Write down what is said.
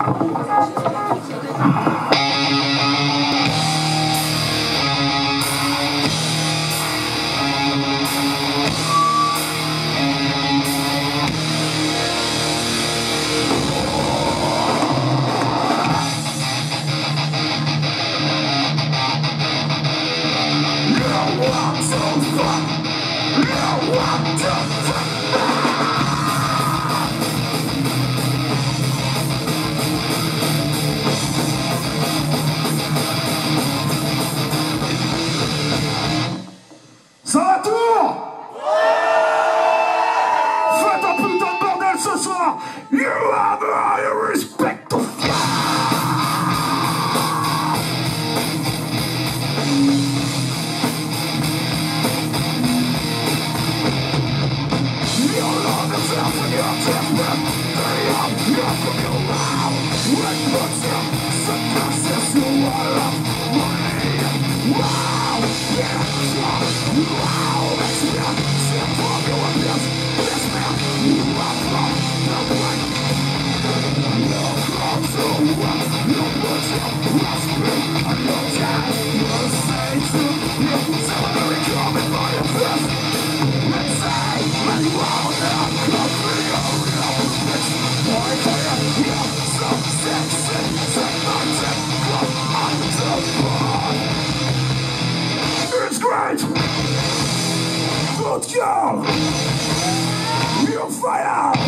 Ça va tour? Faites un putain de bordel ce soir. You have my respect to fly. Your love is out when you're desperate. They are here from your mouth. When puts you suppresses you all of me. Wow, yeah, wow, that's it. Simple your abuse. This man, you are from the way. No close to what you put your respect on your chest. You'll say to you, somebody coming by your fist. Let's say, when you are there, come for your real bitch. Boy, you're so sexy. Take my tip, come on the floor. It's great! Good girl! You fire!